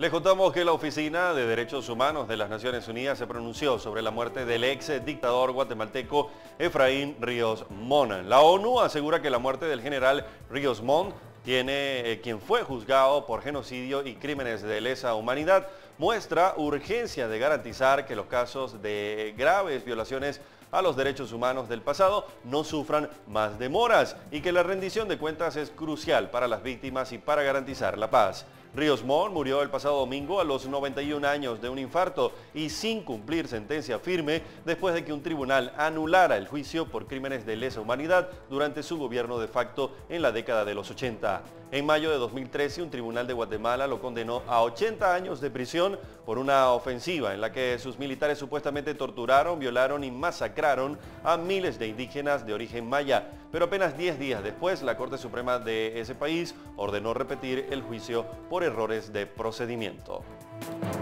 Les contamos que la Oficina de Derechos Humanos de las Naciones Unidas se pronunció sobre la muerte del ex dictador guatemalteco Efraín Ríos Montt. La ONU asegura que la muerte del general Ríos Montt, quien fue juzgado por genocidio y crímenes de lesa humanidad, muestra urgencia de garantizar que los casos de graves violaciones a los derechos humanos del pasado no sufran más demoras y que la rendición de cuentas es crucial para las víctimas y para garantizar la paz. Ríos Montt murió el pasado domingo a los 91 años de un infarto y sin cumplir sentencia firme después de que un tribunal anulara el juicio por crímenes de lesa humanidad durante su gobierno de facto en la década de los 80. En mayo de 2013, un tribunal de Guatemala lo condenó a 80 años de prisión por una ofensiva en la que sus militares supuestamente torturaron, violaron y masacraron a miles de indígenas de origen maya. Pero apenas 10 días después, la Corte Suprema de ese país ordenó repetir el juicio por errores de procedimiento.